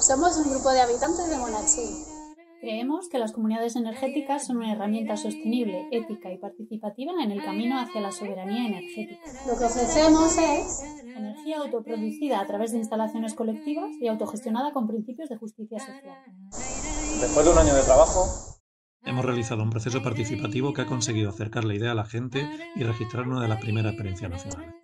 Somos un grupo de habitantes de Monachil. Creemos que las comunidades energéticas son una herramienta sostenible, ética y participativa en el camino hacia la soberanía energética. Lo que ofrecemos es energía autoproducida a través de instalaciones colectivas y autogestionada con principios de justicia social. Después de un año de trabajo, hemos realizado un proceso participativo que ha conseguido acercar la idea a la gente y registrar una de las primeras experiencias nacionales.